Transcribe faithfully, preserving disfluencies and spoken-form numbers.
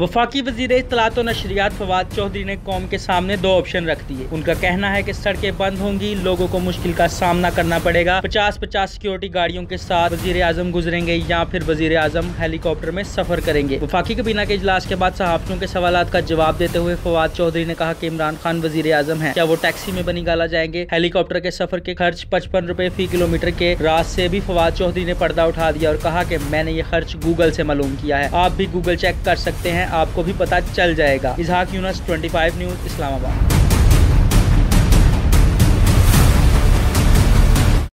वफाकी वजीर इत्तलात और नशरियात फवाद चौधरी ने कौम के सामने दो ऑप्शन रख दिए। उनका कहना है कि सड़कें बंद होंगी, लोगों को मुश्किल का सामना करना पड़ेगा, पचास पचास सिक्योरिटी गाड़ियों के साथ वजीर आजम गुजरेंगे या फिर वजीर आजम हेलीकॉप्टर में सफर करेंगे। वफाकी काबीना के इजलास के बाद सहाफियों के सवालात का जवाब देते हुए फवाद चौधरी ने कहा कि इमरान खान वजीर आजम है, क्या वो टैक्सी में बनी गाला जाएंगे? हेलीकॉप्टर के सफर के खर्च पचपन रुपए फी किलोमीटर के राज से भी फवाद चौधरी ने पर्दा उठा दिया और कहा कि मैंने ये खर्च गूगल से मालूम किया है, आप भी गूगल चेक कर सकते हैं, आपको भी पता चल जाएगा। Izhaq Younus, twenty five news, Islamabad.